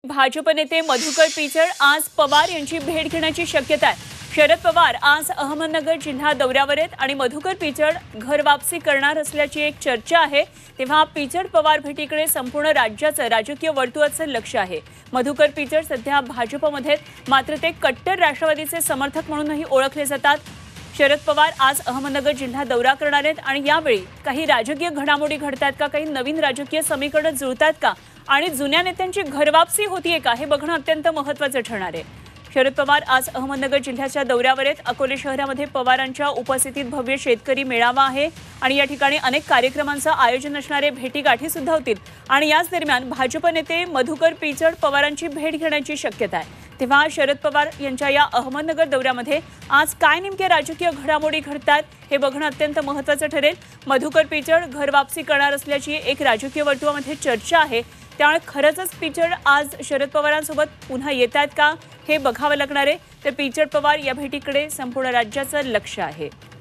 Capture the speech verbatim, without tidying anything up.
भाजप नेते मधुकर पिचड आज पवार यांची भेट घेण्याची शक्यता आहे। शरद पवार आज अहमदनगर जिल्हा दौऱ्यावर आहेत आणि मधुकर पिचड घर वापसी करणार असल्याची एक चर्चा आहे। तेव्हा पिचड पवार भेटीकडे संपूर्ण राज्याचं राजकीय वर्तुळाचं लक्ष आहे। मधुकर पिचड सध्या भाजपमध्ये मात्र ते कट्टर राष्ट्रवादीचे समर्थक म्हणूनही ओळखले जातात। शरद पवार आज अहमदनगर जिल्हा दौरा करणार आहेत आणि यावेळी काही राजकीय घडामोडी घडतात का, काही नवीन राजकीय समीकरणं जुळतात का आणि जुन्या नेत्यांची घरवापसी होतीये का हे बघणं अत्यंत महत्त्वाचं ठरणार आहे। शरद पवार आज अहमदनगर जिल्ह्याच्या दौऱ्यावर आहेत। अकोले शहरामध्ये पवारांच्या उपस्थितीत भव्य शेतकरी मेळावा आहे आणि या ठिकाणी अनेक कार्यक्रमांचं आयोजन असणारे भेटीगाठी सुद्धा होतील आणि याच दरम्यान भाजप नेते मधुकर पिचड पवारांची भेट घेण्याची शक्यता आहे। तेव्हा शरद पवार यांच्या या अहमदनगर दौऱ्यामध्ये आज काय नेमके राजकीय घडामोडी घडतात हे बघणं अत्यंत महत्त्वाचं ठरेल। मधुकर पिचड घर वापसी करणार असल्याची एक राजकीय वर्तुळामध्ये चर्चा आहे, त्यामुळे खरंच पिचड आज शरद पवारांसोबत पुन्हा येतात का हे बघावं लागणार आहे। तर पिचड पवार या भेटीकडे संपूर्ण राज्याचं लक्ष आहे।